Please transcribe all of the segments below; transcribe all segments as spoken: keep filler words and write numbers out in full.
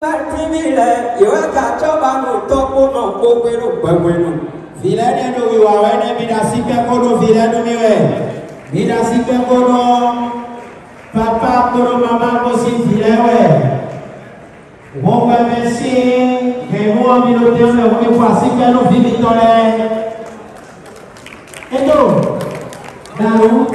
Vilene no wiwawene midasipe kono vilene miwe. Midasipe kono papa kono mama kosi vilewe. Wongwe mesi kemo minote me wongwe kwasipe no vilitole. Edo dalu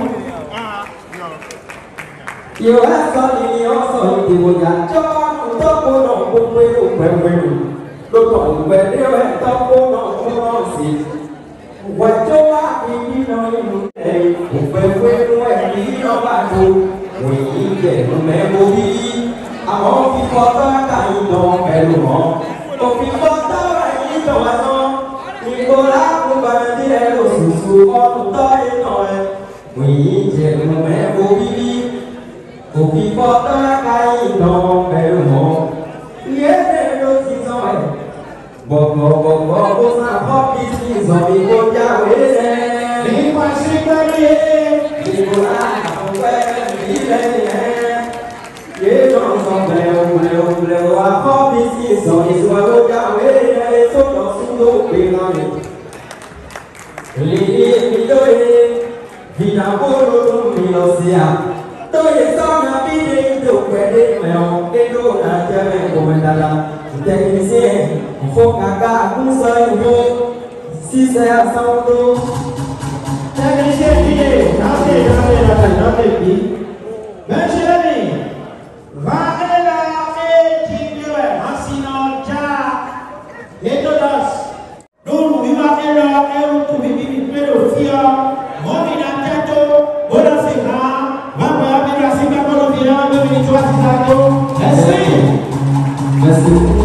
yo asoli yo asoli tiwoja choba utoko no kumwelu kumwelu loto kumwelu toko no kumosi wachoa ikino inu ei kumwelu ekino batu wiyike kumemubi awon fifota kaino pelu mo ofifota kaino waso ikola kubandi ero susu otuto ino e wiyike kumemubi ofifota kaino pelu mo yene lo sisoe Bobo bobo bosa hopi si zobi boja wele ni pasikali ni bola kwe ni le ye don son leo leo leo a hopi si zobi boja wele so do sundo pelani li li doe vina bolo mi lo sia doe sana bide do kwede meo edo na teme komendala technicien Focaga, conseil, si c'est à son dos. Technicien, pied, notez, notez, notez, notez, pied. Monsieur l'ami, Vanella et Tigre, Massino, Ja, et Todos. Nous, nous allons là, et nous trouvons une pédophile, Momina Tato, Bonafika, Mama, Midasika, Bonafika, Dominique Wazizato. Merci. Merci.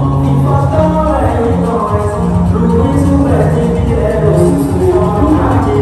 Thank you.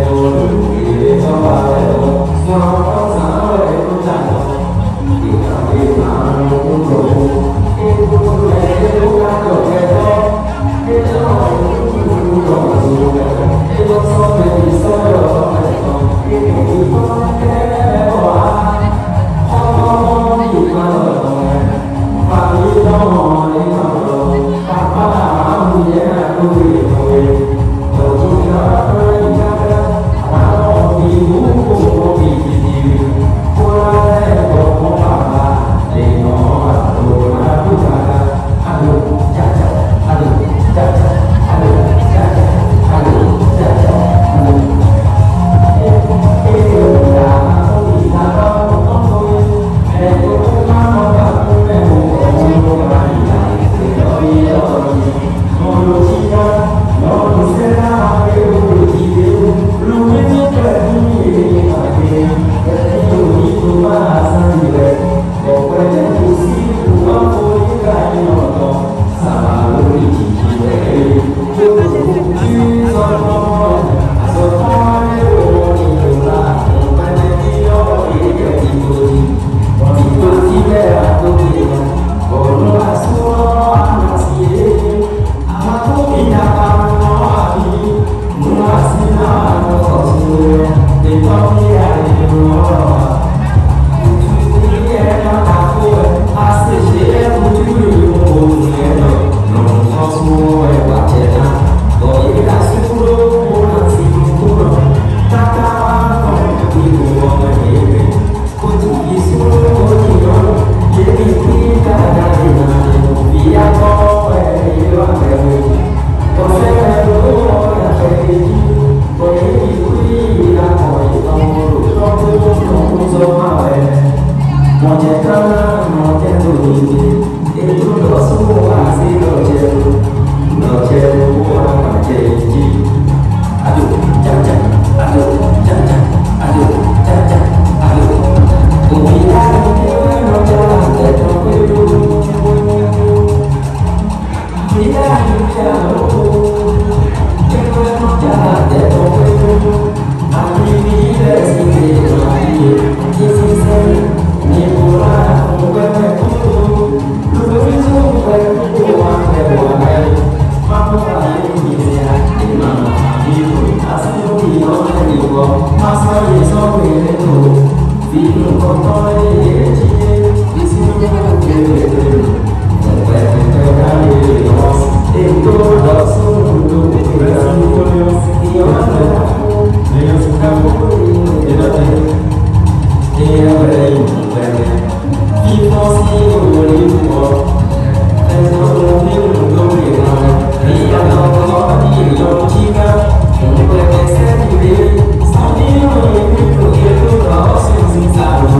Thank you.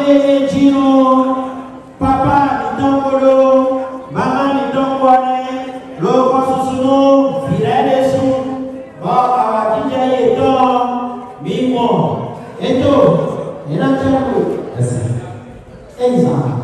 e Gino, papa ni tongolo, mama ni tongwane, loko susuno, virale su, ba awatija yeto, mimo, eto, enachaku, enza.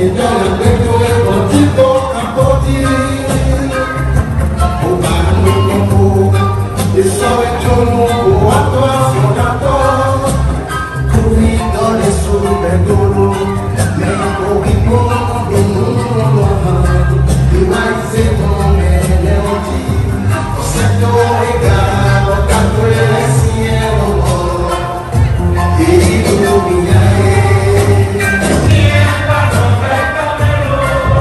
Tiempo no me camino.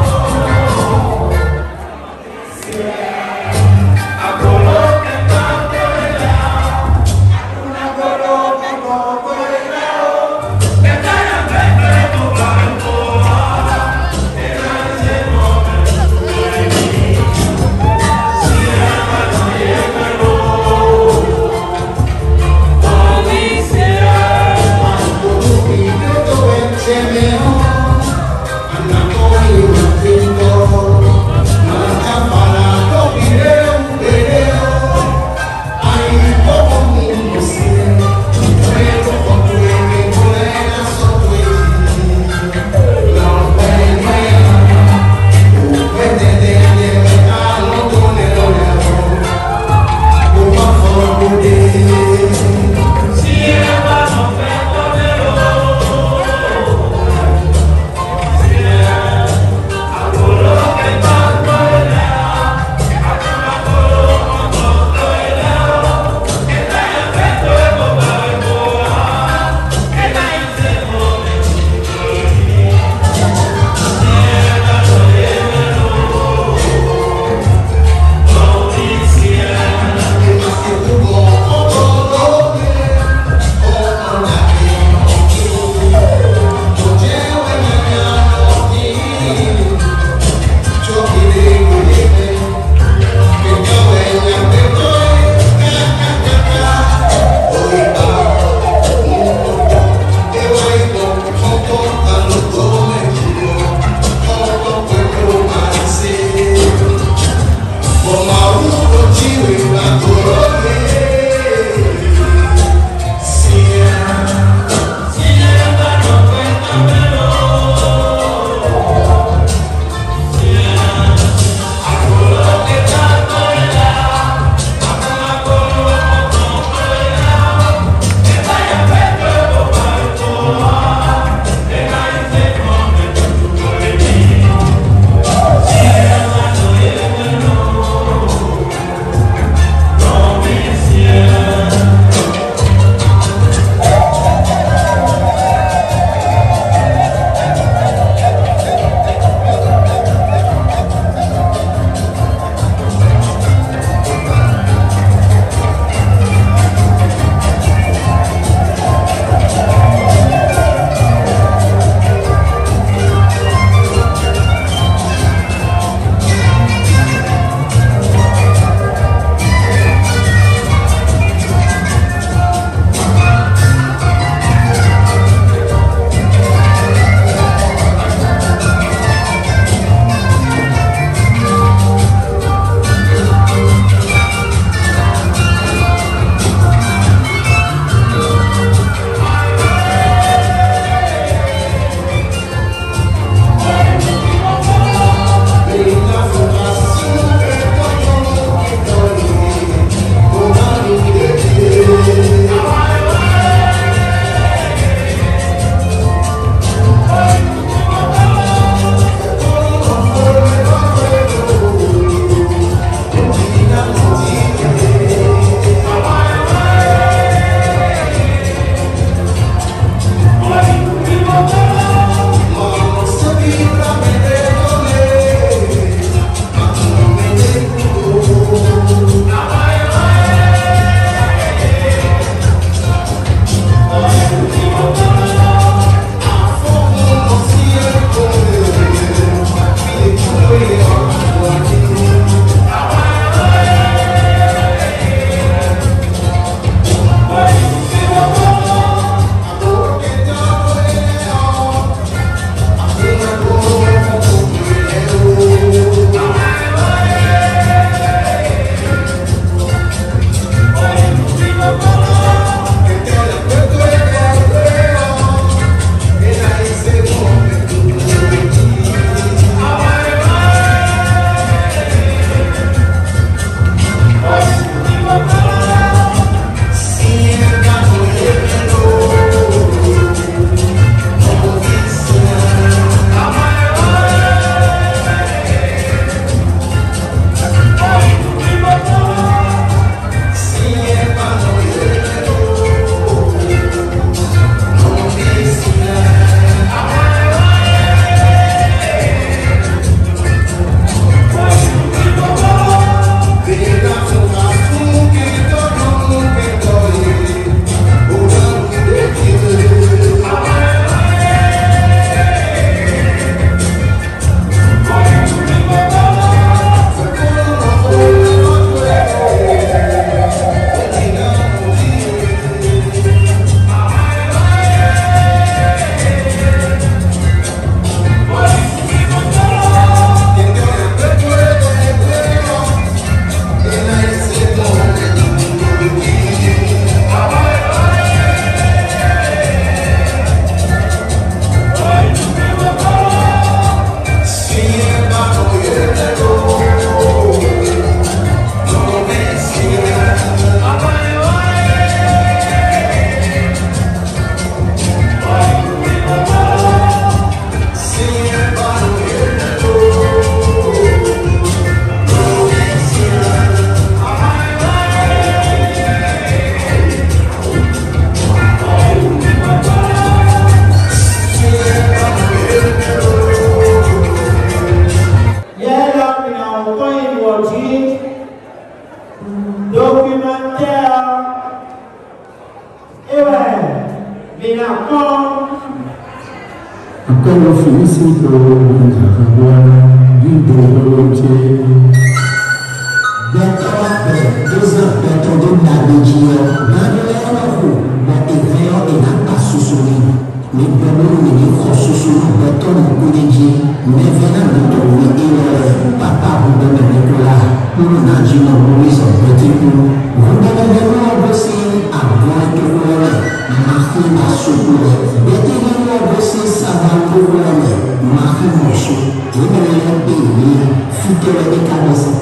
Binakon. Encore le félicite au Caravane du Délogé. D'accord, deux heures d'attendre la média, l'année mais éveillant et n'a pas soussouli. Mais bonheur, mais les gros soussouli, béton, mon collègue, mais venant de trouver et papa, vous donnez Nicolas, pour nous n'a dit non, vous les en petit pour vous donnez le nom aussi, à voir que vous ma fille m'a secouru. Mettez le nom aussi, ça va pour vous, ma fille m'a secouru. Je vais le payer, foutre les caresses.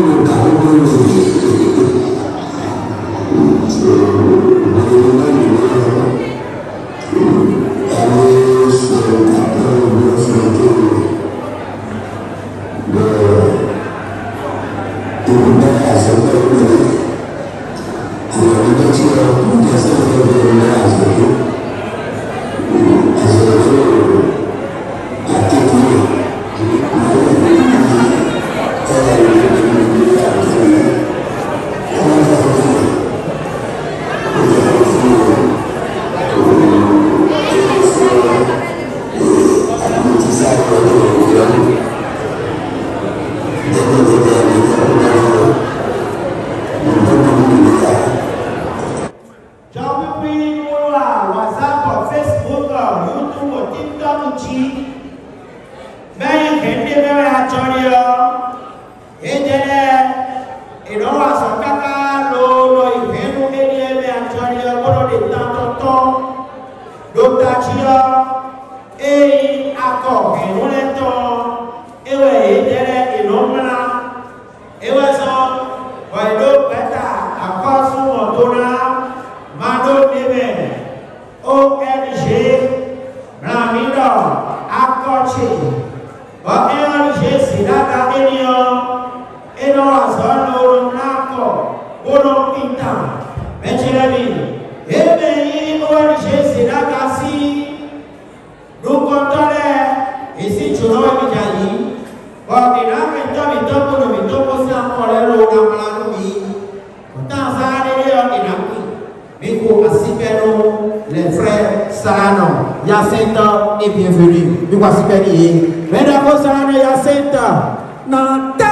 Les frères Sarano, Yacinthe et bienvenue. Nous voici bénis. Mesdames, Sarano, Yacinthe. Nanta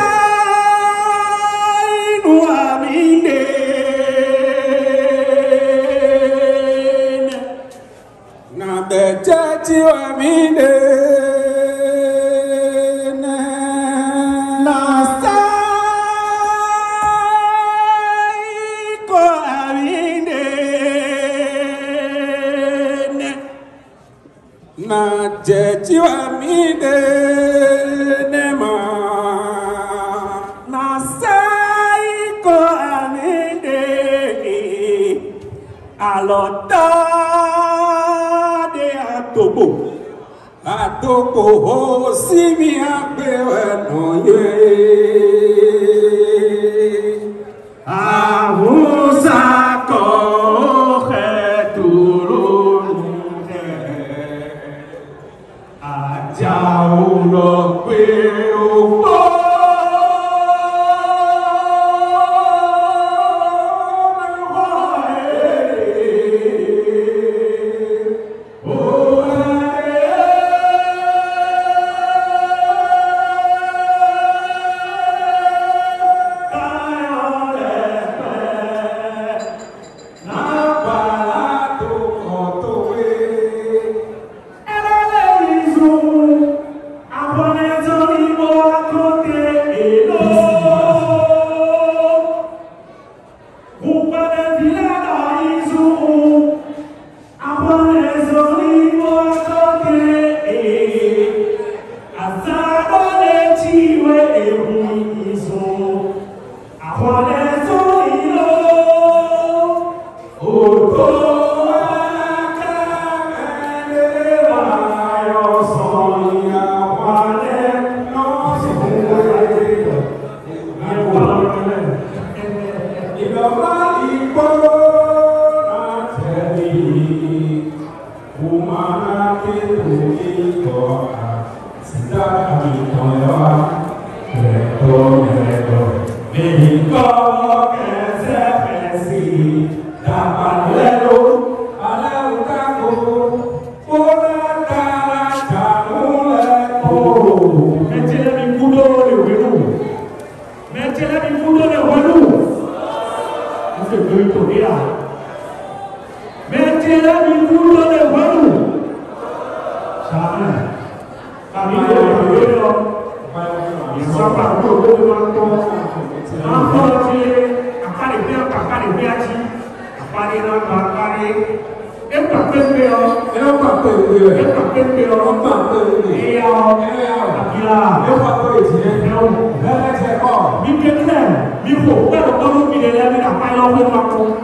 Nouamine. Nanta Tati Ouamine. Jeti wa mide nema na sai ko amide alota de atobo atobo ho si mi agbewe no ye ahusa ko Jauh Vem, là du coup dans les voyous. Ça va. Ça va. Il s'en va pour le moment. Encore tu es à faire bien, à faire bien, à faire bien, à faire bien. Et pas peu de péro, et non pas peu de péro, et pas peu de péro, non pas peu de péro. Et alors, et là, et pas peu de péro. Et on, là c'est quoi? Mi quelqu'un, mi faut, pas le temps de mi là, mi n'a pas l'envie de m'attendre.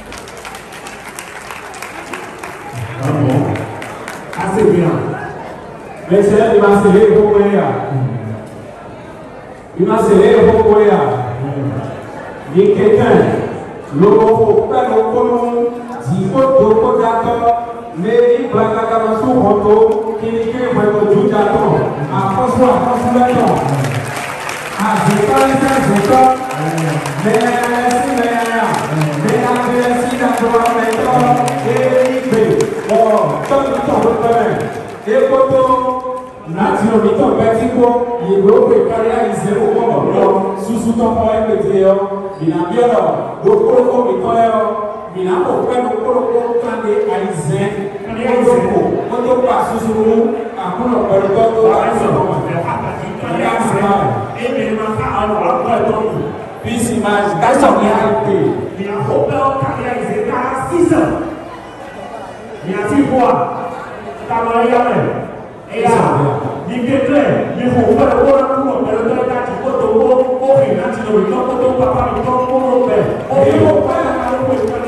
Ah bon, assez bien. Mais c'est là qu'il m'a serré pour moi là. Il m'a serré pour moi là. Mi quelqu'un, le mot pas le colon. Jiko doko jato, meri belakang masuk foto, kini kini foto juga jato, apa semua apa semua jato, ah jika jika jika, mengenai mengenai, mengenai si dan dua meter, ini be, oh tentu betul, ini foto nasional itu Mexico, Europe karya Israel kau susu tempat yang kecil, binabia lo, doko doko itu Mina ko pẹ̀lú kólókó kande àìsàn kólókó wọ́n tó pa susuru àkúnlọ̀ pẹ̀lú tọ́tọ́ àìsàn kande àìsàn èmi ni ma ká àwọn ọ̀pọ̀ ẹ̀tọ́ yìí bísí máa dáṣọ̀ ní àìpé mina ko pẹ̀lú kande àìsàn ká sísàn mina ti fún wa kàmọ́ ẹ̀yà rẹ̀ ẹ̀yà ní kékeré ní kò pẹ̀lú kólókó pẹ̀lú tọ́tọ́ àti kótó ó fi láti lórí tọ́kótó pápá mi tọ́ kóró bẹ̀ ó fi ó pẹ̀lú àwọn ọ̀pọ̀ ìpàdé.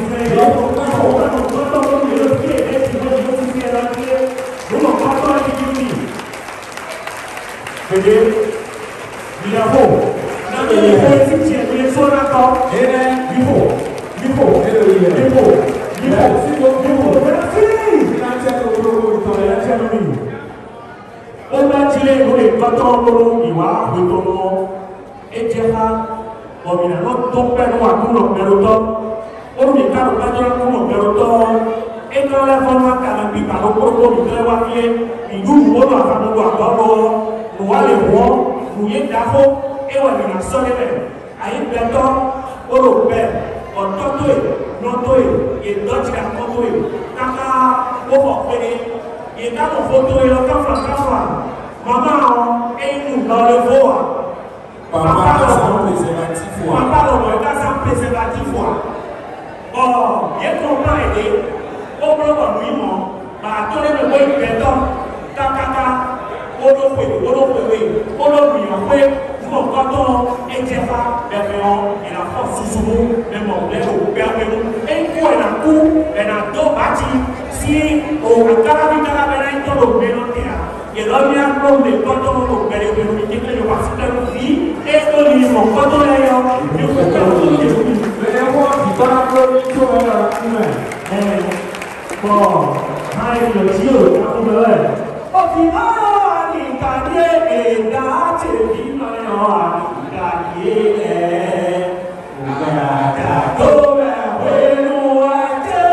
Jadi, dia ho, nanti dia ho itu dia dia suara kau, dia ho, dia ho, dia ho, dia ho, dia ho, dia ho, berarti nanti aku perlu itu nanti aku ni. Orang Chile boleh betul betul iwa betul betul, ejah, orang nak dompet waktu nak berutot. Orang ni kalau belajar kuno berutot, itu level makan di kalau perlu di lewat dia, itu bola akan buat bola. Wale wo, nuye dafo, ewa ni na sole be. Ayi beto, oro be, ototo e, noto e, e doti na koto e. Kaka, wo pene, e kaka foto e lo kafa kafa. Mama o, e nu lole voa. Papa lo sans préservatif wa. Papa lo mo ka sans préservatif wa. Oh, ye comprend ede. O bro ba lui mo, ba to le me wo beto. Kaka kaka. Olóòpè olóòpèwé olóòmìyàn pé fún ọ̀gọ́tọ̀ ẹ̀jẹ̀fà ẹ̀fẹ̀hàn ìlàfọ̀ ṣùṣùmù ẹ̀mọ̀ lẹ́rọ gbẹ̀gbẹ̀mú ẹ̀kú ẹ̀nà kú ẹ̀nà tó bàtí sí òun kárábíkára bẹ̀rẹ̀ ìtọ́lọ̀ gbẹ̀rẹ̀ tẹ̀yà ìlọ́mìyà lóòmè gbọ́tọ̀ gbẹ̀rẹ̀ gbẹ̀rẹ̀ ìdíkẹ́ yóò wá sí tẹ́lú sí ètò ìmọ̀ gbọ́tọ̀ lẹ́yọ ní kò kẹ́rù tó lè fún mi. ẹ̀wọ́ ìbára lórí tó ẹ̀rọ ìmẹ̀ ẹ̀ pọ̀ máa ń lọ sí òun àkúbẹ̀rẹ̀ ọ̀fìn Kanye eda chebi mayo kanye e ugata to be wenu ate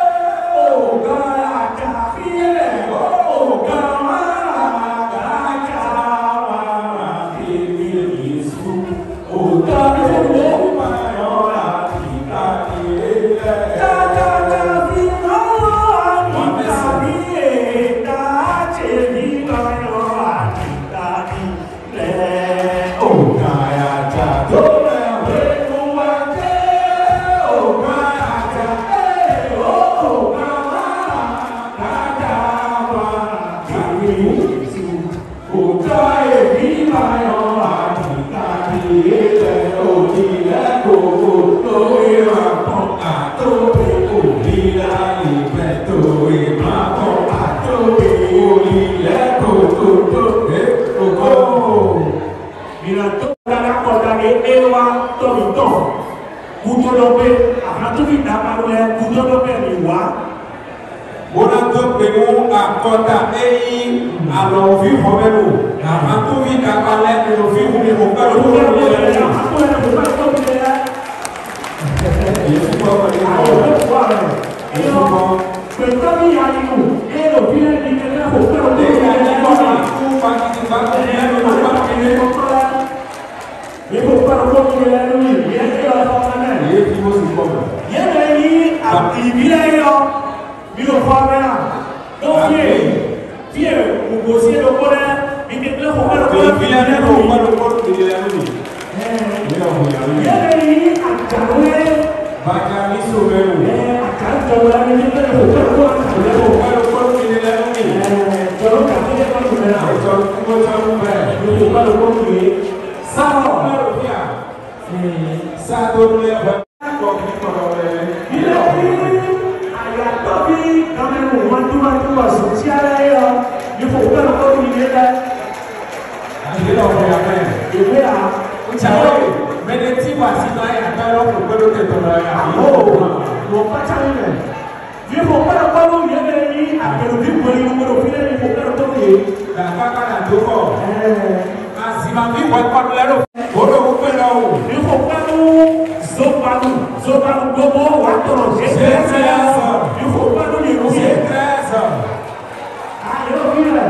ugata file ugama ugata wa fili su ugata mayo kanye ta ta ta fino kanye eda chebi mayo Kota ei alo vi homenu atu vi kapale no vi umi hoka no vi atu na buka to bela isso ko ni ko isso ko pero mi ali no ero vi ni que na hoka no de ya ko ku pa ki ba ko ni no pa ki ni ko la ni ko pa ko ni la no ni ye ko la pa na ye ki mo si ko ye ni a ti vi la yo mi ò fọ́ ọ́nà ló fi è fi è gbogbo sí ẹ̀rọ kọ́lẹ́ mi kì í lé fún ọ̀rọ̀ kọ́lẹ́ fi lẹ́nu lò wọ́n lò kọ́lẹ́ fi lẹ́nu lò. Yẹ́nì yìí àjàwé. Bàjá mi sọ bẹ́ẹ̀ o. Àjàjọ la ní ní bẹ́ẹ̀ o kọ́lẹ́ kọ́lẹ́ kọ́lẹ́ o kọ́lẹ́ kọ́lẹ́ fi lẹ́nu lò. Jọ̀rọ̀ kàtó yẹ kọ́lẹ́ fi lẹ́nu lò. Jọ̀rọ̀ kọ́lẹ́ kọ́lẹ́ bẹ́ẹ̀. Lórí kọ́lẹ́ kọ́lẹ́ fi lé. Sáà kọ́lẹ́ fi à. Sáà tó lé ẹ̀ Zobalu gbogbo wa tọrọ ṣe tẹsẹ yóò gbádùn ní ìlú yẹn tẹsẹ ayé òbí rẹ.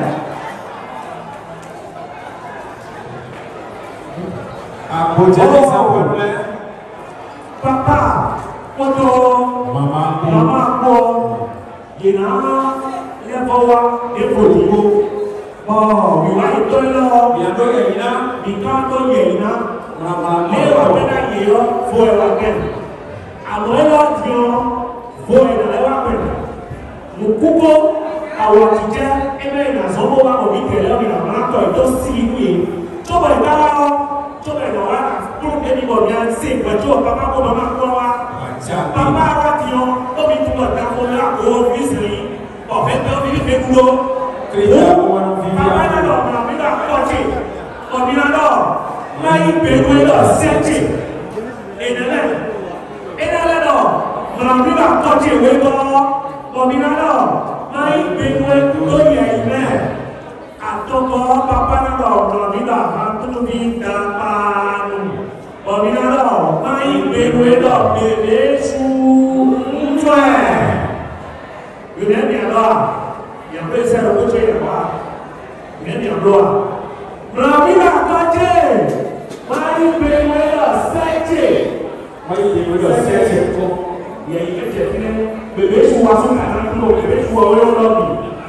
Àbójẹ ní sáwọn ọ̀rẹ́. Papa kótó màmá kọ́ yìnyín lẹ́fọ̀ wa lẹ́fọ̀ òdìbò. Ọ̀ ìwà ìtọ́ lọ. Ìyàtọ̀ yẹ̀yìn náà. Ìtọ́ tó yẹ̀yìn náà. Léwà mẹ́ta yìí lọ fún ẹ̀wà kẹ́mi. Àwọn ẹlọ́ ti ọ fún ìdàlẹ́wà pẹ̀lú mùkúkó àwọn àtijẹ́ ẹgbẹ́ ìdàsọ́gbó wa kò ní tẹ̀lé ọ̀nà àmàlàtọ̀ ìtọ́ sí inú yìí tó bọ̀ ìdára ọ tó bẹ̀ lọ wá kúrò débi bọ̀ ní àti ìpẹ̀jú ọ̀pá pápọ̀ bọ̀ máa kọ́ wa bàbá wa ti ọ ó fi túbọ̀ dá fún mi àkó fíìsì ọ̀fẹ́ tẹ́ ó fi fífẹ́ dúró bàbá náà lọ ọ̀nà mi náà kọ́ọ̀tì ọ̀nà náà láyé gbẹ̀gbẹ̀ lọ sẹ́ẹ̀tì ìdẹ́lẹ̀ ìdálẹ́dọ̀ mọ̀nàmíbà tọ́jú ìwé bọ́ mọ̀mínádọ̀ máa ń gbẹ̀gbẹ̀ tó yẹ ilẹ̀ àtọ́kọ́ pápánádọ̀ mọ̀nàmíbà máa tún bí dápáánù mọ̀mínádọ̀ máa ń gbẹ̀gbẹ̀ lọ bèbè ṣùgbọ́n ẹ̀ ìrẹ́ni àlọ́ ìyàwó ìṣẹ́lẹ̀ owó tó yẹ wá ìrẹ́ni àlọ́ mọ̀nàmíbà tọ́jú máa ń gbẹ̀gbẹ̀ lọ sẹ́ẹ̀tì wọ́n yìí lè lọ sí ẹ̀jẹ̀ kọ́ yẹ̀yìn ẹ̀jẹ̀ fún bèbè ṣù wá fún kàná kúrò bèbè ṣù ọ̀wé ọlọ́bì.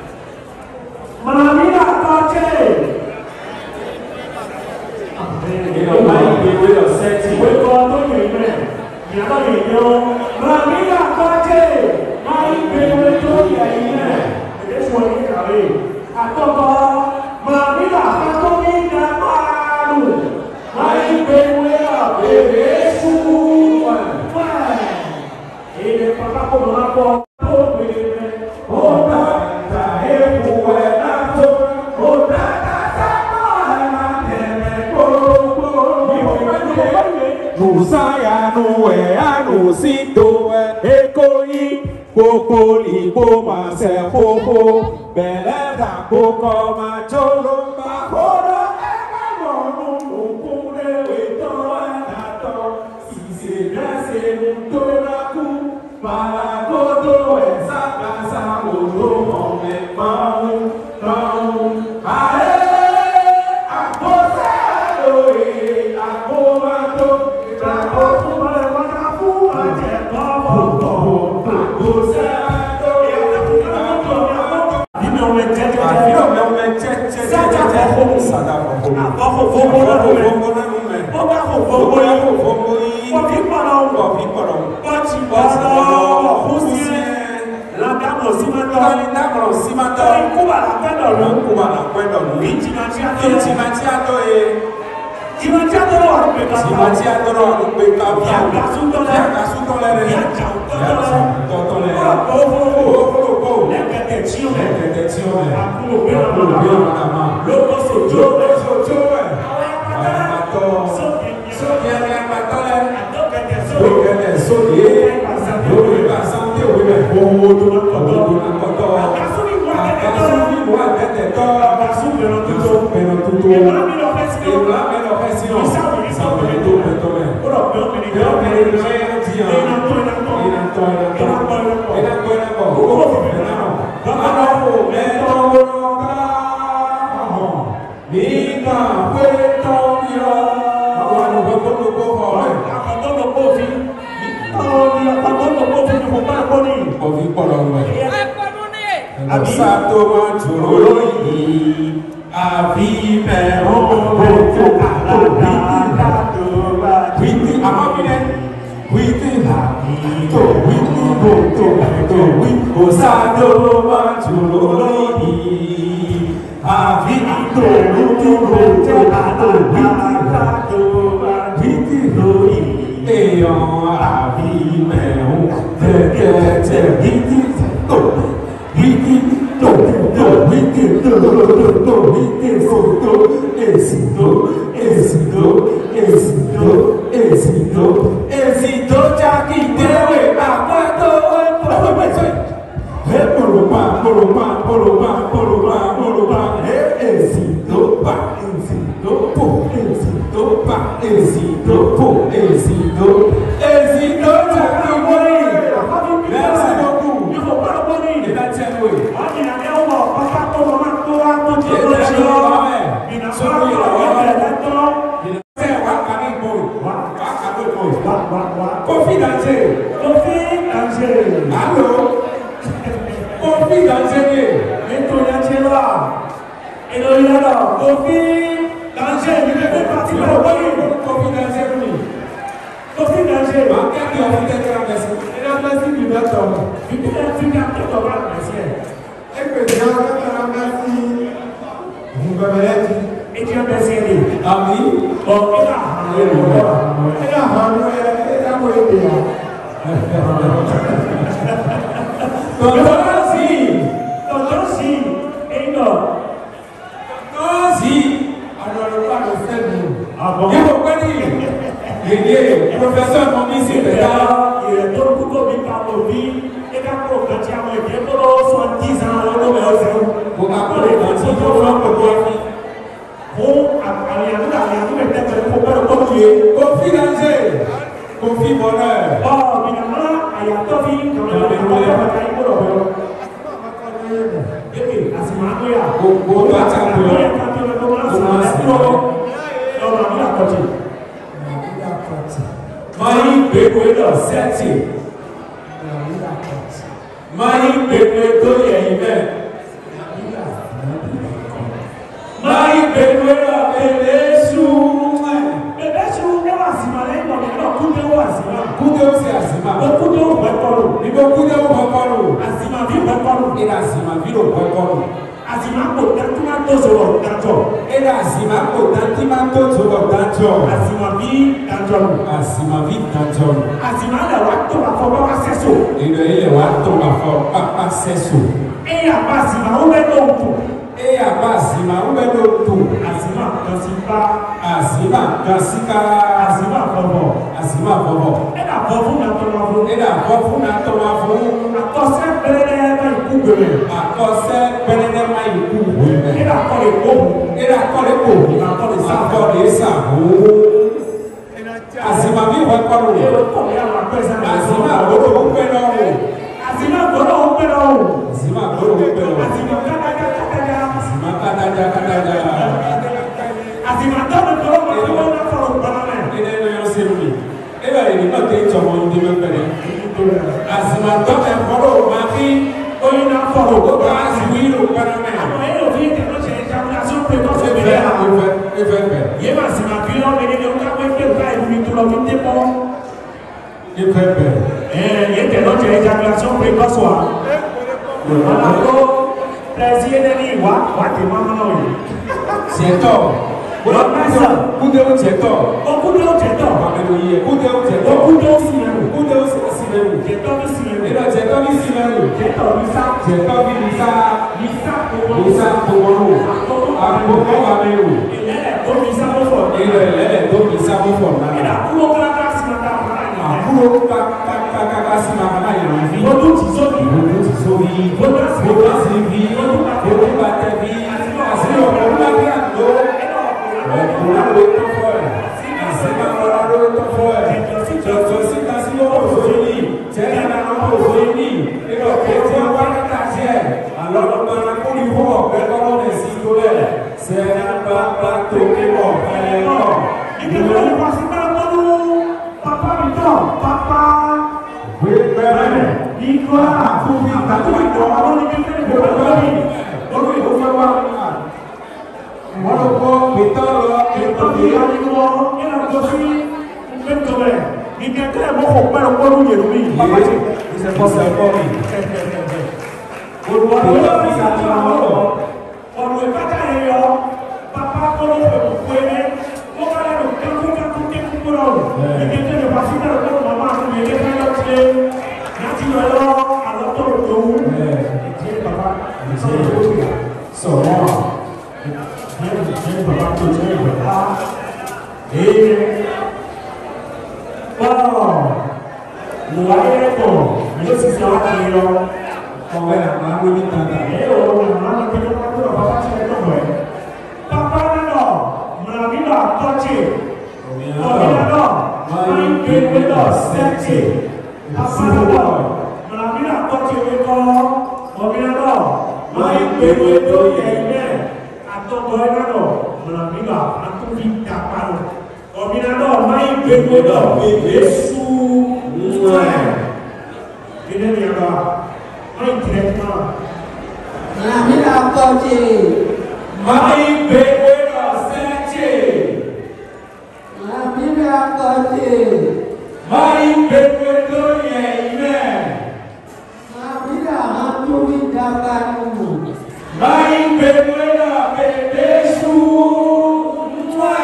Màmí àtọ́jẹ́. Ìyàwó máa ń gbé ìwé lọ sẹ́ẹ̀tì. Ìwé kan tó yẹ ìwé ìyàwó yẹ yọ. Màmí àtọ́jẹ́ máa ń gbé ìwé tó yẹ ìwé bèbè ṣù ọ̀wé kàwé. Àtọ́kọ́ màmí àtọ́kọ́ ní ìdàpáàlù máa ń gbé ìwé bèbè ṣù. Ele papa como na porta o bebê o da da epo é na to o da da da na teme popo no saia no é a no sito é ecoi popo li poma se popo beleza poco machoro bahoro é mamono no pure eto na to si se nasce muito para todo essa casa o homem mão mão aê a você oi a comando pra pouco para para fuma de novo a você oi meu metete meu meu metete sada fogo sada fogo a fogo fogo na no fogo na no me o da fogo fogo ya fogo e o que para o o que para o pode pode Linda Simato, Cuba la Pedro, Cuba la Pedro, Intimaciato, Intimaciato e Intimaciato lo peccato, Intimaciato lo peccato, Viagasuto le, Viagasuto le, Viagasuto le, Oh, oh, oh, oh, l'equitazione, l'equitazione, Aculo bene, Aculo bene, Loco soggiorno, soggiorno, Amato, Soggiorno, Amatole, Soggiorno, Soggiorno, Soggiorno, passante, oh, tu non Ovi por Asato Manchuroi, Avive Roboto, Witi Amabine, Witi Hito, Witi Boto, Witi Osato Manchuroi, Avito, Witi Boto, Witi Roi, Eon Avive, Witi Witi to, witi to, witi to, witi to, esito, esito, esito, esito, esito, jaki dewe, abato, he polopa, polopa, polopa, polopa, polopa, he esito, pa, esito, po, esito, pa, esito, po, esito, esito, jaki dewe. Merci beaucoup. Il faut pas le bonner. Il va tirer. On dit à Néo, papa, pour maman, pour un peu de temps. Il a fait Wakami Boy. Wakami Boy. Confidentiel. Confidentiel. Allô? Confidentiel. Et toi, il y a là. Et là, il y a là. Confidentiel. Il fait partie de la bonne. Confidentiel. Confidentiel. Merci du docteur. Tu peux être un docteur, merci. Et que Dieu merci. Vous me verrez. Et Dieu merci. Amen. Bon, et là, et là, et là, et là, docteur si, docteur si, et non, docteur si. Alors le pas de faire nous. Ah bon. Il faut pas dire. Il est professeur mon ici là. Il est tout pour qu'on vive par nos vies et quand on va dire mais bien pour soixante-dix ans on va faire pour appeler dans ce qu'on va pour pour aller à nous aller à nous mettre pour pas le confier confidentiel confie bonheur oh évidemment il y a tout vie dans le monde va cailler pour le et asima ya ko ko ta ta ko ya ka to le commence on va la continuer Mayi pepe lọ sẹ́tì. Mayi pepe tó yẹ ibẹ̀. Mayi pepe lọ pèlè su. Pèlè su ẹ wà sìmà lẹ́yìn ọ̀gbìn náà kúndé wà sìmà. Kúndé ó sì àsìmà. Ó kúndé ó bẹ̀ kọ́lù. Níbo kúndé ó bẹ̀ kọ́lù. Àsìmà bí bẹ̀ kọ́lù. Ìlà àsìmà bí ló bẹ̀ kọ́lù. Àsìmà kò dáńtí máa tó sọ̀rọ̀ dájọ́. Ìlà àsìmà kò dáńtí máa tó sọ̀rọ̀ dájọ́. Àsìmà bí dájọ́. Àsìmà bí dájọ́. Àsìmà lè wá tó wà fọ́ bá sẹ́sò. Ìlú ilé wa tó wà fọ́ pápá sẹ́sò. Ẹ̀yà bá àsìmà ó bẹ́ ló tó. Ẹ̀yà bá àsìmà ó bẹ́ ló tó. Àsìmà kan sí bá. Àsìmà kan sí ká. Àsìmà fọ́bọ̀. Àsìmà fọ́bọ̀. Ẹ̀dà bọ́ fún nàtọ́ wà fún. Ẹ̀dà bọ́ fún nàtọ́ wà fún. Àkọsẹ́ pẹ́rẹ́dẹ́ máa ń kú gbèrè. Àkọsẹ́ pẹ́rẹ́dẹ́ máa ń kú gbèrè. Ẹ̀dà kọ́ lè kó. Ẹ̀dà kọ́ lè kó. Ẹ̀dà kọ́ lè sá. Àkọ́ lè sá. Àsìmà bí wọ́n kọ́ lò. Àsìmà gbọ́dọ̀ ó pẹ́ náà wò. Àsìmà gbọ́dọ̀ ó pẹ́ náà wò. Àsìmà gbọ́dọ̀ ó pẹ́ náà wò. Àsìmà kátàjà kátàjà. Àsìmà kátàjà kátàjà. Àsìmà tọ́lù tọ́lù máa ń wọ́n náà fọ̀rọ̀ gbọ́dọ̀ mẹ́. Ilé ẹni yóò ṣe mí. E b'a ye nin ma kɛ jɔnmɔ ni bɛ pɛrɛ. Àsìmà tọ́lù fɔlɔ máa fi oyin náà fɔlɔ o b'a sigi yìí o gbọ́dọ̀ mẹ́. Àmọ́ e yóò fi tẹ̀lé ṣe jagunlaso pé kọ́ fẹ́ bẹ̀rẹ̀ la. E fẹ́ bẹ̀. Yé ma sìmà fi yọ̀ lé ní o ká wé pé o ká ìlú mi tó lọ fi dé bọ́. E fẹ́ bẹ̀. Ɛɛ yé tẹ̀lé ṣe jagunlaso pé kọ́ sọ̀ wa. Wala ko pɛrɛsi yé nani wa wa tɛ ma ma n'o ye. Sɛtɔ. Kudew cɛtɔ. O kudew cɛtɔ. Mamadu ye kudew cɛtɔ. O kudew sinɛnu. Kudew sinɛnu. Cɛtɔ bi sinɛnu. E la cɛtɔ bi sinɛnu. Cɛtɔ bi sa. Cɛtɔ bi sa. Bisa kɔkɔlu. Bisa kɔkɔlu. A kɔkɔ wa bɛ o. Ɛlɛ to bisa ko fɔ. Ɛlɛ ɛlɛ to bisa ko fɔ. Ɛlɛ kulo kala ka sima ta fana yɛlɛ. A kulo ka ka ka ka ka sima fana yɛlɛ. O tu ti so bi. O tu ti so bi. O ta si bi. O ta si bi. O tu ba tɛ bi. A si o ko la bi a do. Ọ̀pọ̀lọpọ̀ ló tó fọ́ ẹ̀, àṣìmá ọ̀rọ̀ ló tó fọ́ ẹ̀, jọ̀jọ̀ síta sí ọ̀pọ̀ òṣèlú, tẹ́lẹ̀ náà ọ̀pọ̀ òṣèlú, nígbà pé tí wọ́n wá níta sí ẹ̀, àlọ́ lọ́gbọ́n kó ní fún ọ̀pẹ lọ́wọ́ rẹ̀ sí tó rẹ̀, sẹ́yìn bá bá tó ké wọ̀ ẹ̀ náà. Ìgbésẹ̀ yìí wá sí bá gbọ́dọ̀ pápá mi tọ̀ pápá. Wípé bẹ́ẹ̀ ni ìgbà àtúntò ìgbà tó ìgbà wọn ní kékeré qui a dit non, il a compris, même quand même. Il y a très bon pour pas le voir où il est lui. Il s'est passé encore. On doit pas faire ça. On doit pas faire ça. Papa, comment on peut couper? On va aller au camp, camp, camp, camp, pour l'homme. Il y a quelqu'un de passer dans le camp, maman, il y a quelqu'un d'autre qui est naturellement à l'autre de nous. Dieu, papa, Dieu, son nom. Dieu, papa, Dieu, papa. Et bon, nous allons mais aussi c'est là qui est on va la main de l'intérieur. Et on a main de l'intérieur, papa, tu es comme papa, non, mon ami va toucher. On vient là, main de l'intérieur, c'est papa, non, mon ami va toucher le corps. On vient là, main de l'intérieur, il y a attends, on vient là, mon ami va attends vite ta parole. Ominado mai bebedo Yesu mwe. Ini dia dah. Mai direkma. Namira koci. Mai bebedo sece. Namira koci. Mai bebedo yeime. Namira hantu hidapanu. Mai bebedo bebesu mwe.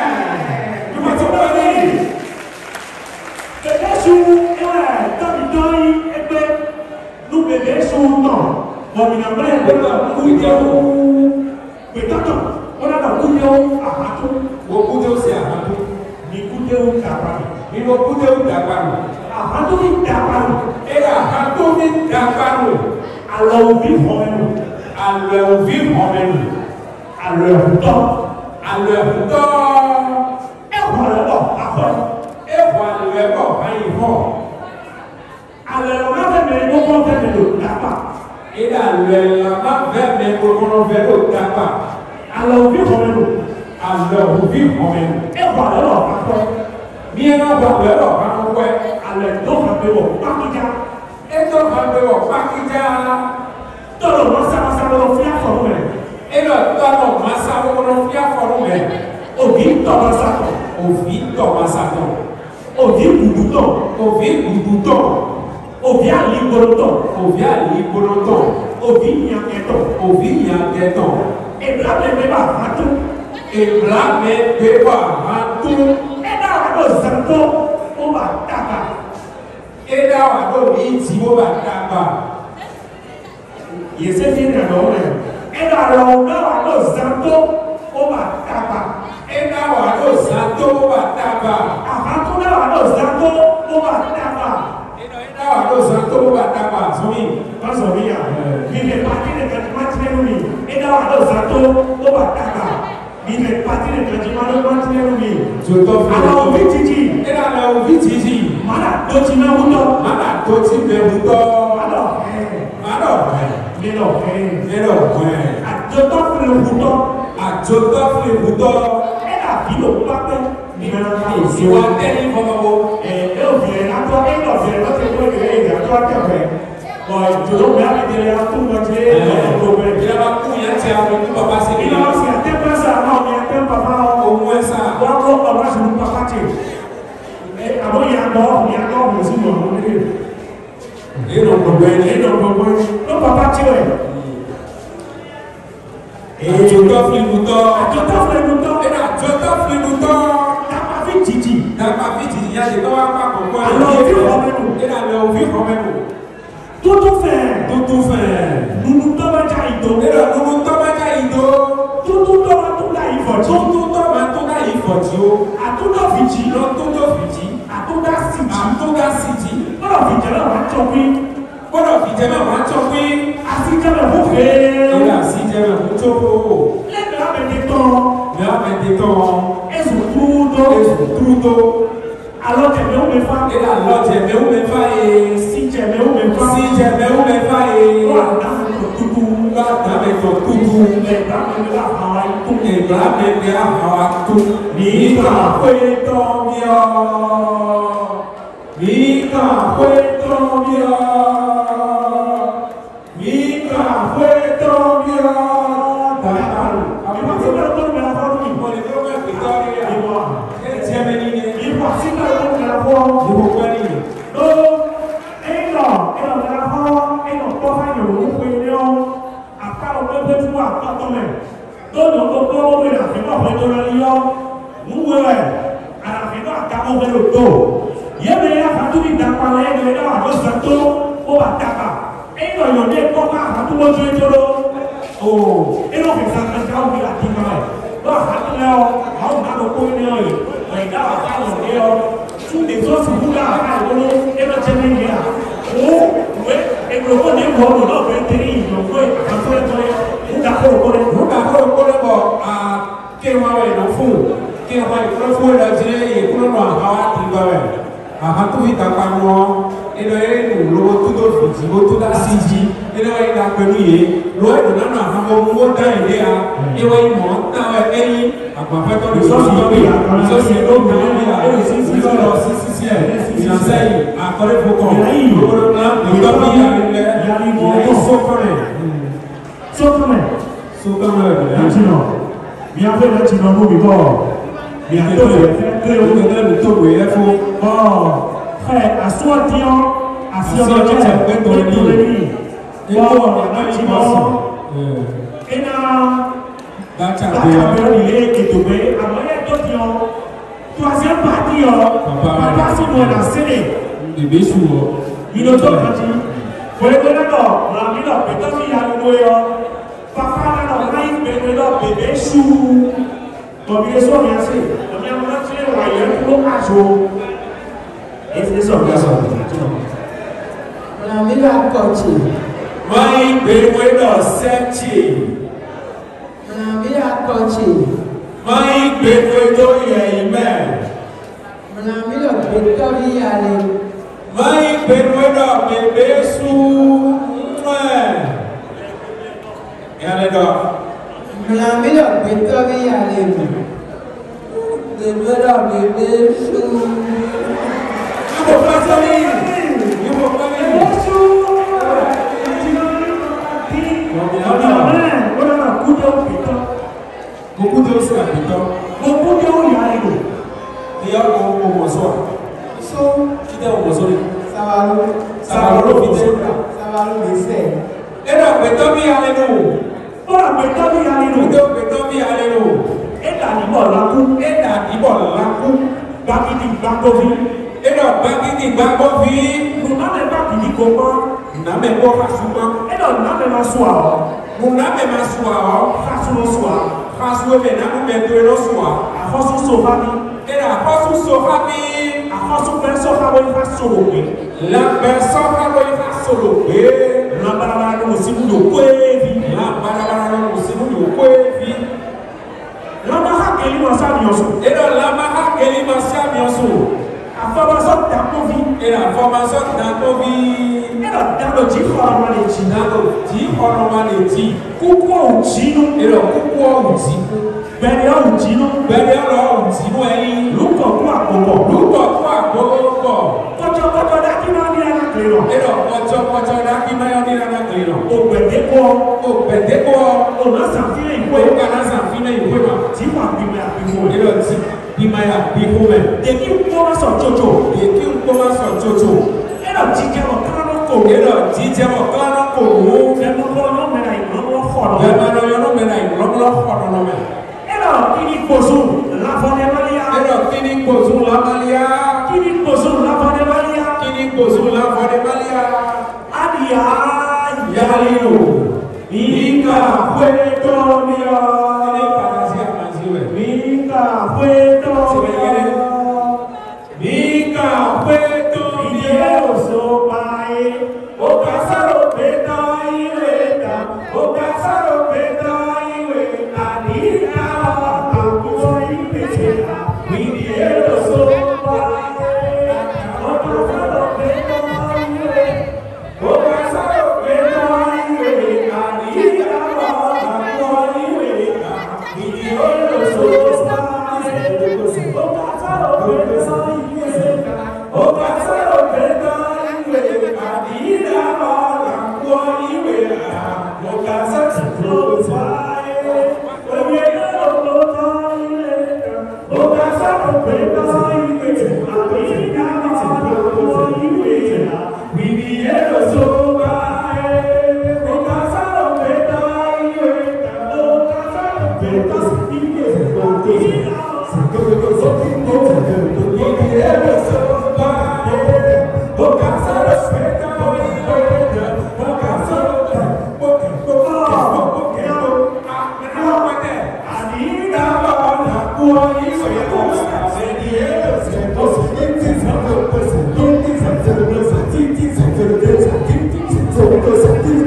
Bebê suno, homem branco, cuidou, cuidado, olha lá, cuidou a rato, o cuidou se a rato, me cuidou capaz, me o cuidou capaz, a rato me capaz, era rato me capaz, a l'ouvir homem, a l'ouvir homem, a leur temps, a leur temps, et voilà là, après, et voilà là, aí vont. Alors, on va faire des moments vers le tapa. Et là, on va faire des moments vers le tapa. Alors, on vit quand même. Alors, on vit quand même. Et voilà, alors, après. Bien, on va faire alors, après. Alors, on va faire le pakija. Et on va faire le pakija. Tout le monde, ça va faire le fier pour nous. Et là, tout le monde, ça va faire le fier pour nous. Au vide, dans sa tombe. Au vide, dans sa tombe. Au vide, bouton. Au vide, bouton. Ovia liboroton, ovia liboroton, ovi nyaketon, ovi nyaketon. Et là me beba hatu, et là me beba hatu. Et là on a zanto, on va taba. Et là on a iti, on va taba. Il s'est fait dans le et là on a zanto, on va taba. Et là on a zanto, on va taba. Avant on a zanto, on va taba. Ah, lo zanto ba taba somi ba somi ya mi le parti de matinée mi et là lo zanto o ba taba mi le parti de matinée mi je to alors vitiji et là là vitiji mala do ti na huto mala do ti be huto alors alors mais non mais non ouais a je to le huto a je to le huto et là vi lo pa pe mi na ka si wa tele fo e e o vi na to e no vi no te ko e ya to ta pe bo ju lo me a de ya tu mo je ko be bi la ku ya ti a mo papa se bi la si a te pa sa no mi a te papa o mo sa wa ko papa se mo papa ti e abo ya do ya do mo si mo mo ni e no ko be e no ko be no papa ti we e ju to fi mu to ju to fi mu to e na ju to fi mu to titi dama viti ya de bawa pa ko alors vi romenu et là le vi romenu tout fait tout fait nous to ba ja ido et là nous to ba ja ido tout to ba to da ifo tout to ba to da ifo ti o a to do viti lo to do viti a to da siti a to da siti ora viti la wa to pi ora viti la wa to pi a si je me bu fe e la si je me bu to po le la be de ton le la be de ton tudo, tudo. Alors que meu me fa, et alors que meu me fa et si que meu me fa, si que meu me fa et là dans tudo, là dans tudo, les bras me la hawaii, tout les bras me la hawaii, tout. Mika fue tomio, Mika fue tomio, Mika fue tomio. Tapi masih belum berapa lagi? Boleh berapa? Victoria. tome. Todo lo todo me la fino fue todo el día. Muy bueno. A la fino acabamos de lo todo. Y él me ha fatto di da para él, le daba dos santos o batapa. E io non è come ha fatto un giorno. Oh, e non pensa che sta un la tima. Lo ha fatto leo, ha un dato come noi. Ma i dava fatto io su di so su buga ha quello e non c'è niente. Oh, e quello ne vuole no per terino, poi ha fatto un dato come un dato come a che va bene, fu. Che va bene, fu da dire e quello non ha fatto va bene. Ahatu kita pano, eno eno lo tu do fiti, lo tu da siji, eno eno pẹ̀lú ye, lo eno nana hamo mo da ide a, ewa imo na wa eyi, agbafa to so so bi, so so do mo bi a, e si si lo si si si e, ina sei, akore foko, lo plan, lo bi a ile, ya ni mo so kore. So kore. So kore. Latino. Mi a fe latino mo bi ko. Mi a to fe, te o te le to we e fo. Oh, frère, assois-toi, assois-toi, assois-toi, bon, maintenant, et là, la caméra est tombée, alors il y a d'autres, troisième partie, papa, si vous êtes en scène, il est tout petit, vous êtes là, la vie, peut-être qu'il y a un moyen, papa, là, là, il peut être bébé chou, comme il est sur bien sûr, on vient de rentrer, on va y aller pour l'occasion. Esse é o caso. Na minha coche. Mãe, bebê sete. Na minha coche. Mãe, bebê do Yeimé. Na minha bebê ali. Mãe, bebê do bebê su. Ela do. Na minha bebê ali. Bebê do bebê su. You will pass me. You will pass me. Beaucoup de choses à Pétan. Beaucoup de choses à Pétan. Il y a un mozo. So, qui est un mozo? Ça va l'eau. Ça va l'eau, vite. Ça va l'eau, l'essai. Et là, Pétan, il y a les nous. Ora Pétan, il y a les nous. Pétan, il y a les nous. Et là, il y a la coupe. Et là, il y a la coupe. Bakiti, Bakovi. Et là, Bakiti, Bakovi. Nous n'avons pas qui dit comment. Nous n'avons pas souvent. Et là, nous n'avons pas soir. Nous n'avons pas soir. Façon le soir. Façon le soir. A façon sauvage. Et la façon sauvage. A façon personne qui va faire solo. La personne qui va faire solo. La barabara nous aussi nous coevi. La barabara nous aussi nous coevi. La maha keli masa mioso. Et la maha keli masa mioso. A formation d'Akovi. Et la formation d'Akovi. Et la dans le dix format de dix. Dans le dix format de dix. Pourquoi on dit nous? Et le pourquoi on dit nous? Bẹ́ẹ̀ on dit nous. Bẹ́ẹ̀ on dit nous ẹ̀yin. Lúkọ̀ kú àkókò. Lúkọ̀ kú àkókò. Kọ̀tọ̀kọ̀tọ̀ dákí máa ní ẹ̀rọ kiri lọ. Et le kọ̀tọ̀kọ̀tọ̀ dákí máa ní ẹ̀rọ kiri lọ. Ògbẹ̀dẹ́kọ̀. Ògbẹ̀dẹ́kọ̀. Ònà sàfihàn ìwé. Ònà sàfihàn ìwé ma. Tí wà bímọ àbíkú. Et le ti bímọ àbíkú mẹ. Dèkí ń kọ́ sọ̀ jòjò. Dèkí ń kọ́ sọ̀ jòjò. Et le jíjẹ́ wọ̀ kánú kò. Et le jíjẹ́ wọ̀ kánú kò. Bẹ́ẹ̀ mọ́ lọ́nà mẹ́ra ìlọ́wọ́ fọ̀rọ̀. Bẹ́ẹ̀ mọ́ lọ́nà mẹ́ra ìlọ́wọ́ fọ̀rọ̀ mẹ́. Alors, qui dit Kozu, l'avant des Malia. Alors, qui dit Kozu, la Malia. Qui dit Kozu, l'avant des Malia. Qui dit Kozu, l'avant des Malia. Adia, Yalino. Mika, Puerto Mia. Mika, Puerto Mia. Mika, Puerto Mia. So pai, o casaro peta iweta, o casaro peta iweta. Adina, aku ipetela, midiero so pai, o casaro peta iweta, o casaro peta iweta. Adina, aku ipetela.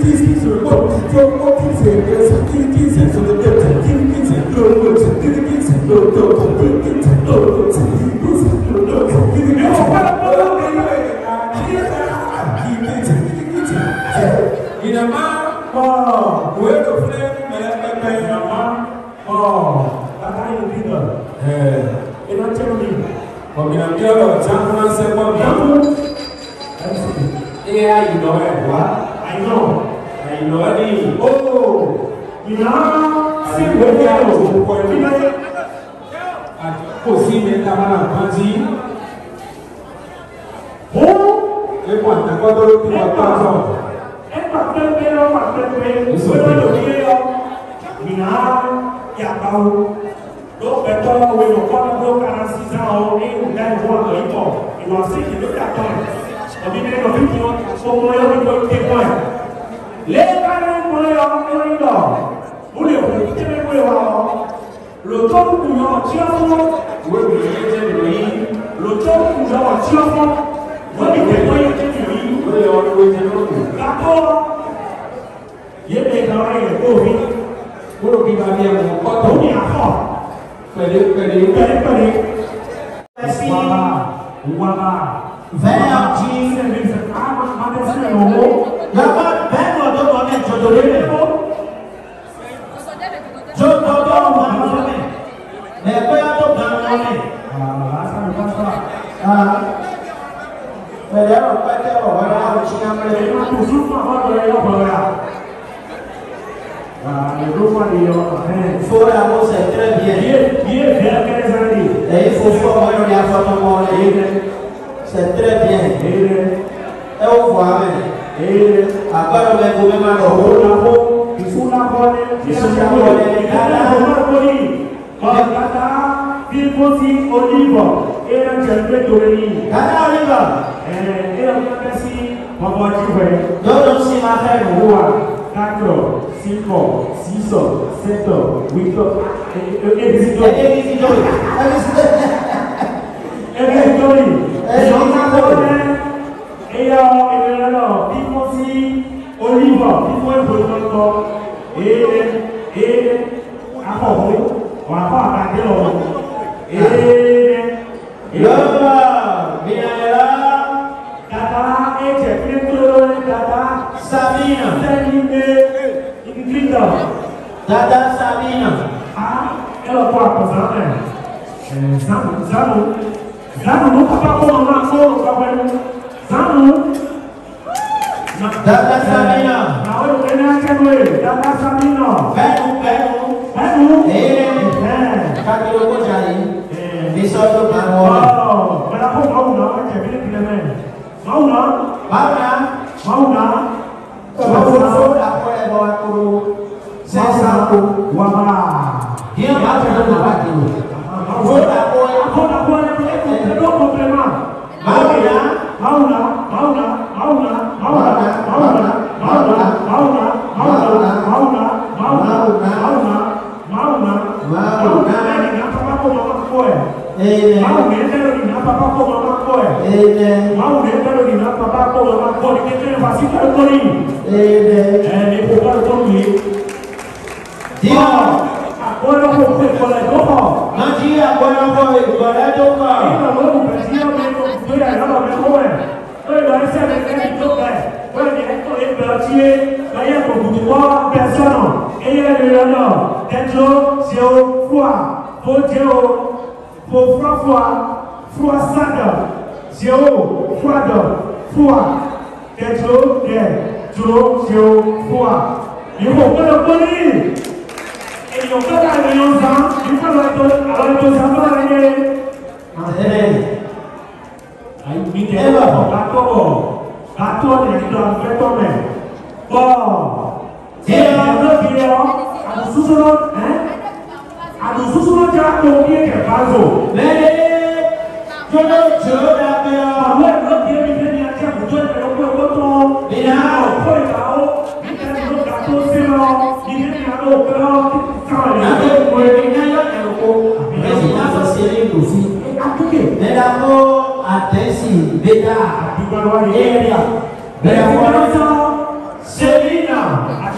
Serena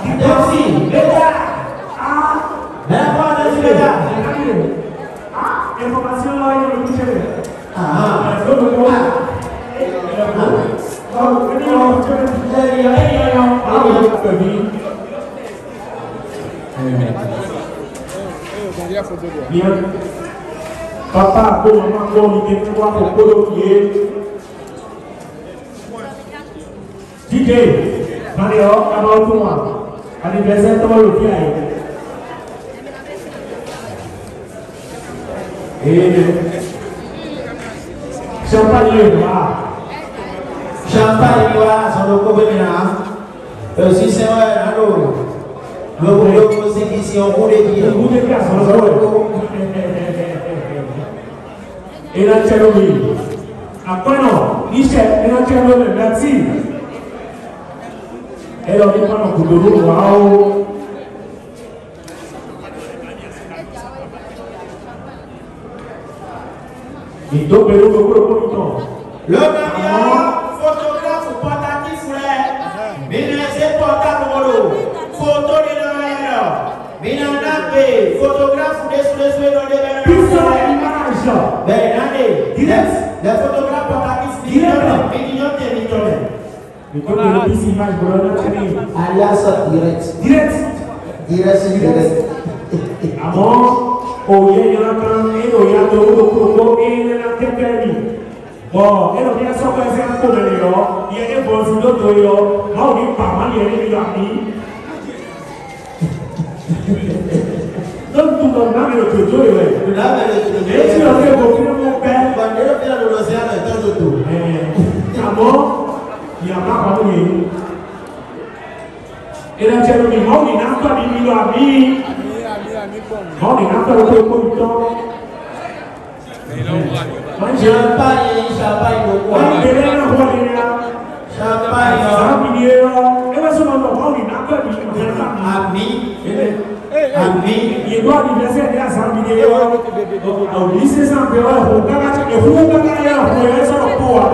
Atensi, beda. Ah, Berapa atensi beda? ah, informasi lain yang lebih cewek. Ah, Betul betul. Oh, ini yang cewek dari yang yang yang yang pergi. Lihat, papa aku, mama aku, bikin semua aku ye. D J, Mario, kamu semua. Anniversaire tu lu dia. Eh, champagne là. champagne là, ça nous convient là. Si c'est vrai, alors, le groupe musique ici, on voulait dire. Le groupe de classe, on va voir. Et la Tchernobyl. Après non, Michel, et la Tchernobyl, merci. Et là, on est pas dans le boulot, waouh. Il doit payer le boulot. Le mariage, photographe portatif, frère. Ménagez portable, molo. Photo de la mariage. Ménagez, photographe, des souhaits dans les Puis ça, l'image. Ben, allez, direct. Les photographes portatifs, direct. Millions de millions. Il faut que le dix images pour le naturel. Alias direct. Direct. Direct, direct. Avant, oh, il y a un temps, et il y a deux autres, et il y a un temps. Bon, et il y a ça qui est un peu de l'eau, il y a des bons idées de l'eau, là on est pas mal, il y a des amis. Donc tout le monde a le tuto, il y a et tu as fait beaucoup de mon père. Quand il y a l'océan, il y a tout tout. Avant, il n'y a pas de monde. Et là, tu as dit, bon, il n'y a pas de amis. Bon, il n'y a pas de temps. Champagne, champagne, beaucoup. Champagne, ami, ami. Il doit anniversaire à cent millions. Au lycée sans période, au Canada, et vous, au Canada, vous avez ça au pouvoir.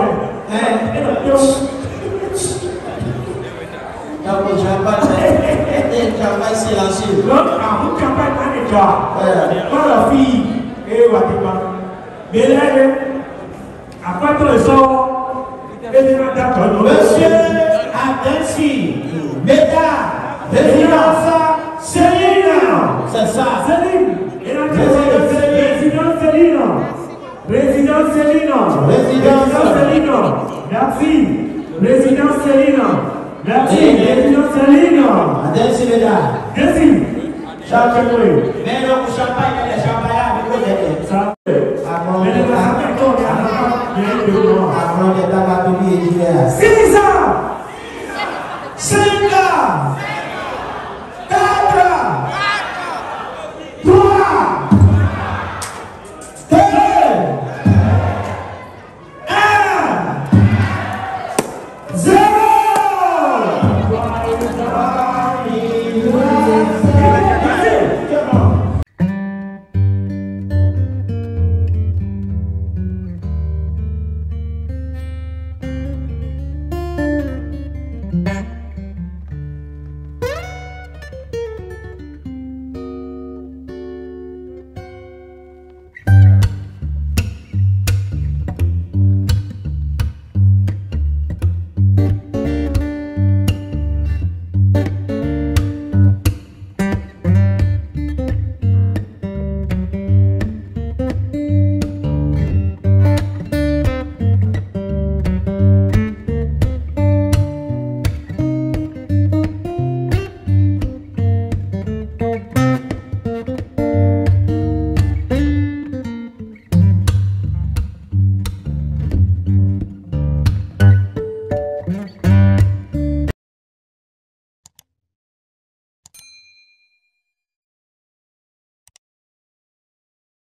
Champagne silencieux. Donc, à vous, campagne, un écart. Pas la fille, et Vatican. Mais là, après tout le sort, et bien, d'accord. Monsieur, attention, mesdames, résidence, Céline. C'est ça. Céline. Et là, résidence Céline. Résidence Céline. Résidence Céline. Merci. Résidence Céline. Merci. Résidence Céline. Attention, mesdames. Merci. Champagne. Mais le champagne, le champagne, vous connaissez. Ça. Avant Mais de le champagne, il y a un peu de temps. avant de tabac, il y a Six ans. cinq ans.